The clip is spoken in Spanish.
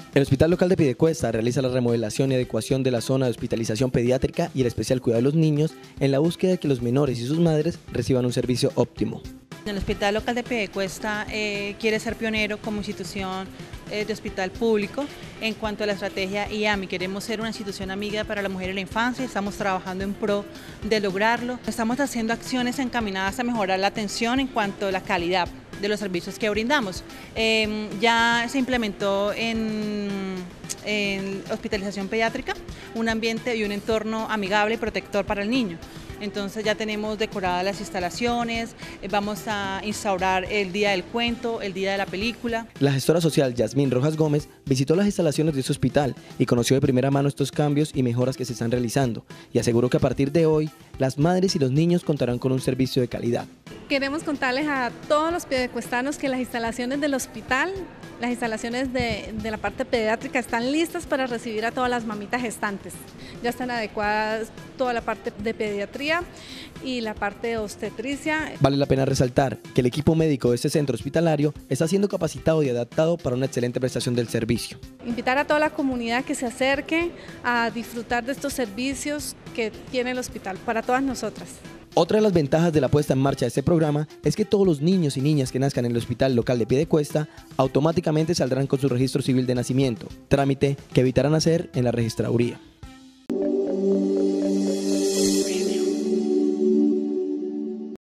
El Hospital Local de Piedecuesta realiza la remodelación y adecuación de la zona de hospitalización pediátrica y el especial cuidado de los niños en la búsqueda de que los menores y sus madres reciban un servicio óptimo. El Hospital Local de Piedecuesta quiere ser pionero como institución de hospital público en cuanto a la estrategia IAMI. Queremos ser una institución amiga para la mujer y la infancia, estamos trabajando en pro de lograrlo. Estamos haciendo acciones encaminadas a mejorar la atención en cuanto a la calidad de los servicios que brindamos. Ya se implementó en hospitalización pediátrica un ambiente y un entorno amigable y protector para el niño. Entonces ya tenemos decoradas las instalaciones, vamos a instaurar el día del cuento, el día de la película. La gestora social Yasmín Rojas Gómez visitó las instalaciones de este hospital y conoció de primera mano estos cambios y mejoras que se están realizando y aseguró que a partir de hoy las madres y los niños contarán con un servicio de calidad. Queremos contarles a todos los piedecuestanos que las instalaciones del hospital, las instalaciones de la parte pediátrica están listas para recibir a todas las mamitas gestantes. Ya están adecuadas toda la parte de pediatría y la parte de obstetricia. Vale la pena resaltar que el equipo médico de este centro hospitalario está siendo capacitado y adaptado para una excelente prestación del servicio. Invitar a toda la comunidad que se acerque a disfrutar de estos servicios que tiene el hospital para todas nosotras. Otra de las ventajas de la puesta en marcha de este programa es que todos los niños y niñas que nazcan en el Hospital Local de Piedecuesta automáticamente saldrán con su registro civil de nacimiento, trámite que evitarán hacer en la registraduría.